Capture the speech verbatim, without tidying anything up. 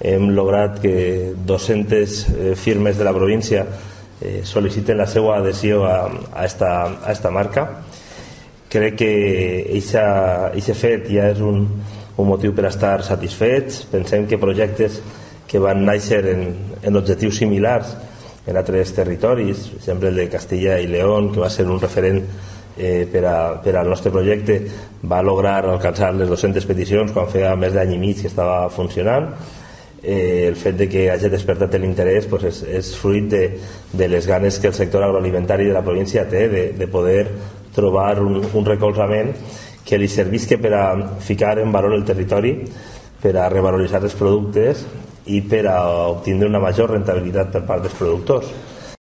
hem lograt que dues-centes firmes de la província eh, sol·liciten la seva adhesió a, a, esta, a esta marca. Crec que aquest fet ja és un, un motiu per estar satisfets. Pensem que projectes que van néixer en, en objectius similars en altres territoris, per exemple el de Castilla i León, que va ser un referent eh, per, a, per al nostre projecte, va lograr alcançar les dues-centes peticions quan feia més d'any i mig que estava funcionant. Eh, el fet de que hagi despertat l'interès pues és, és fruit de, de les ganes que el sector agroalimentari de la província té de, de poder trobar un, un recolzament que li servisca per a ficar en valor el territori, per a revaloritzar els productes i per a obtenir una major rentabilitat per part dels productors.